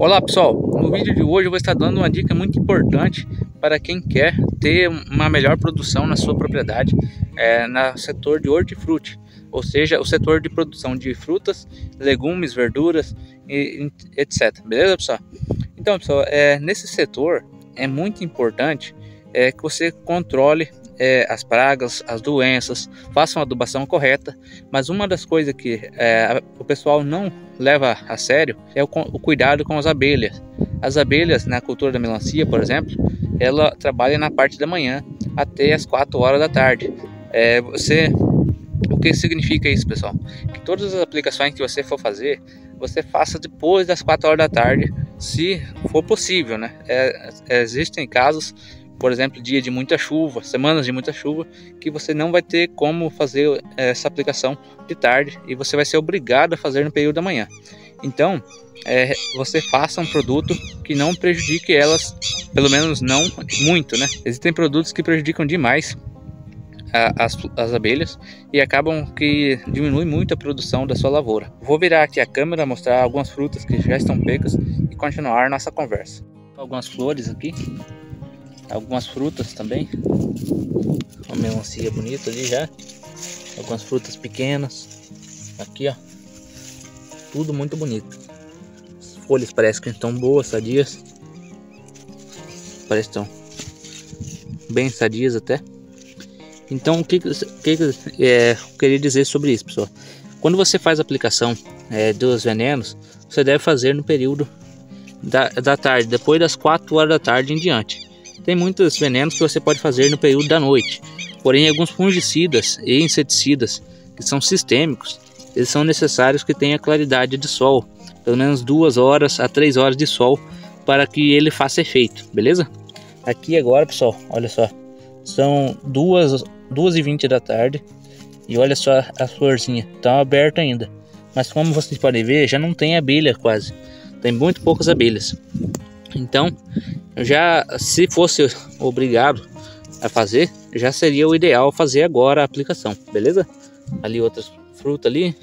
Olá pessoal, no vídeo de hoje eu vou estar dando uma dica muito importante para quem quer ter uma melhor produção na sua propriedade no setor de hortifruti, ou seja, o setor de produção de frutas, legumes, verduras e etc. Beleza pessoal? Então pessoal, nesse setor é muito importante que você controle as pragas, as doenças, faça uma adubação correta, mas uma das coisas que o pessoal não leva a sério é o cuidado com as abelhas. As abelhas na cultura da melancia, por exemplo, ela trabalha na parte da manhã até as 4 horas da tarde. O que significa isso, pessoal? Que todas as aplicações que você for fazer, você faça depois das 4 horas da tarde, se for possível, né? Existem casos, por exemplo, dia de muita chuva, semanas de muita chuva, que você não vai ter como fazer essa aplicação de tarde e você vai ser obrigado a fazer no período da manhã. Então, você faça um produto que não prejudique elas, pelo menos não muito, né? Existem produtos que prejudicam demais as abelhas e acabam que diminui muito a produção da sua lavoura. Vou virar aqui a câmera, mostrar algumas frutas que já estão pecas e continuar nossa conversa. Algumas flores aqui. Algumas frutas também, uma melancia bonita ali já, algumas frutas pequenas, aqui ó, tudo muito bonito. As folhas parecem que estão boas, sadias, parecem que estão bem sadias até. Então o que eu queria dizer sobre isso, pessoal? Quando você faz a aplicação dos venenos, você deve fazer no período da tarde, depois das 4 horas da tarde em diante. Tem muitos venenos que você pode fazer no período da noite, porém alguns fungicidas e inseticidas que são sistêmicos, eles são necessários que tenha claridade de sol, pelo menos 2 horas a 3 horas de sol, para que ele faça efeito, beleza? Aqui agora pessoal, olha só, são 2h20 da tarde e olha só a florzinha, está aberta ainda, mas como vocês podem ver, já não tem abelha quase, tem muito poucas abelhas. Então, se fosse obrigado a fazer, já seria o ideal fazer agora a aplicação, beleza? Ali outras frutas ali.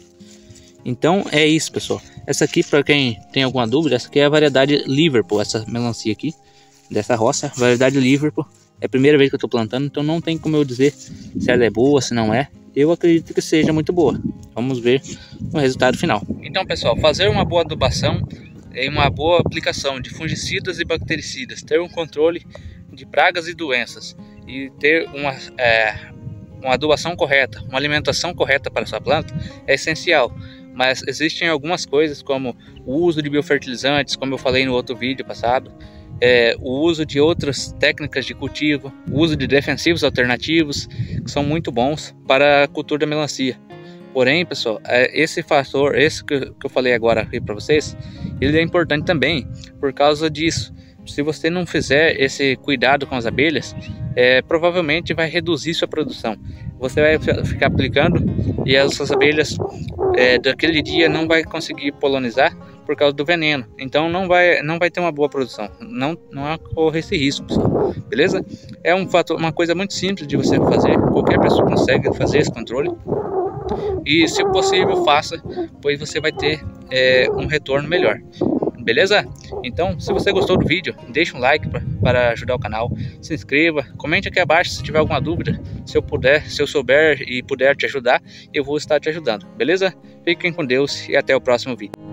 Então é isso, pessoal. Essa aqui, para quem tem alguma dúvida, essa aqui é a variedade Liverpool, essa melancia aqui dessa roça, variedade Liverpool. É a primeira vez que eu estou plantando, então não tem como eu dizer se ela é boa, se não é. Eu acredito que seja muito boa. Vamos ver o resultado final. Então, pessoal, fazer uma boa adubação em uma boa aplicação de fungicidas e bactericidas, ter um controle de pragas e doenças e ter uma adubação correta, uma alimentação correta para a sua planta é essencial. Mas existem algumas coisas como o uso de biofertilizantes, como eu falei no outro vídeo passado, o uso de outras técnicas de cultivo, o uso de defensivos alternativos, que são muito bons para a cultura da melancia. Porém, pessoal, esse fator, esse que eu falei agora aqui para vocês, ele é importante também por causa disso. Se você não fizer esse cuidado com as abelhas, provavelmente vai reduzir sua produção. Você vai ficar aplicando e as suas abelhas daquele dia não vai conseguir polinizar por causa do veneno. Então não vai ter uma boa produção. Não corre esse risco, pessoal. Beleza? É uma coisa muito simples de você fazer. Qualquer pessoa consegue fazer esse controle. E se possível faça, pois você vai ter um retorno melhor, beleza? Então, se você gostou do vídeo, deixa um like para ajudar o canal, se inscreva, comente aqui abaixo se tiver alguma dúvida, se eu souber e puder te ajudar, eu vou estar te ajudando, beleza? Fiquem com Deus e até o próximo vídeo.